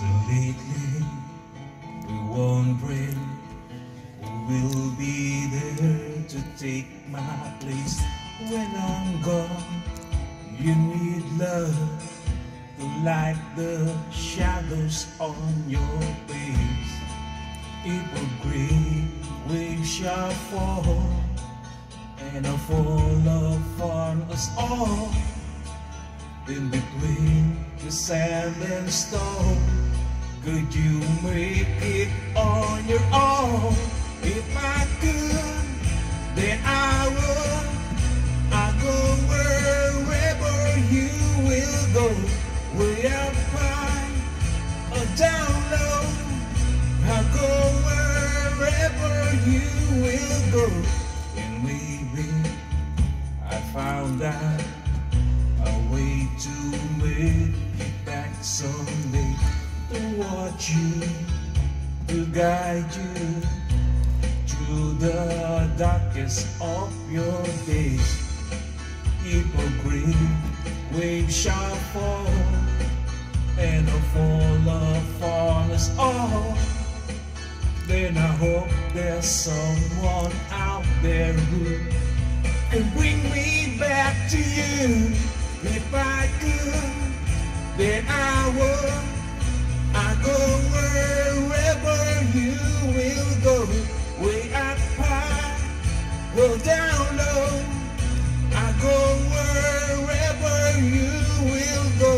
So lately, we're wondering who will be there to take my place when I'm gone. You need love to light the shadows on your face. It will great waves shall fall, and a fall upon us all. In between the sand and stone, could you make it on your own? If I could, then I would. I'll go wherever you will go, way up high or down low. I'll go wherever you will go. And maybe I found out a way to make it back someday, to watch you, to guide you through the darkest of your days. Hypocrite waves shall fall, and a fall upon us all. Then I hope there's someone out there who can bring me back to you. If I could, then I would. I go wherever you will go, way up high, go down low. I go wherever you will go.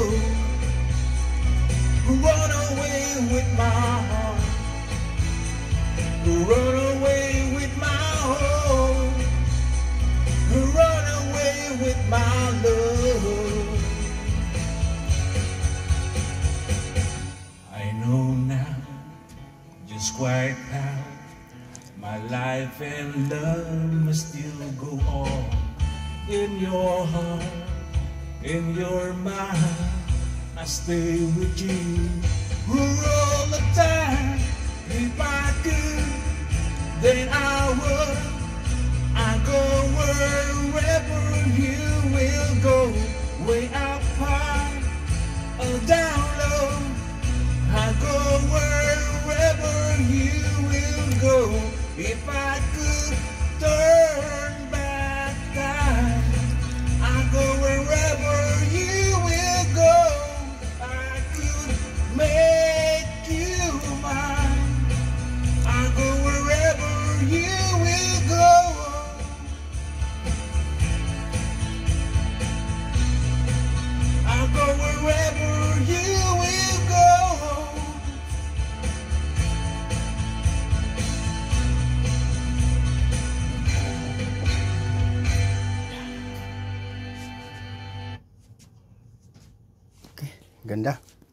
Run away with my heart, run away with my home, run away with my love. I know now just quite how my life and love must still go on. In your heart, in your mind, I stay with you all the time. If I could, then I would. I go wherever you will go, way up high or down low. I go wherever you will go. If I could turn back time, I go wherever you will go. I could make you mine. I go wherever you will go. I go wherever you will go. Ganda.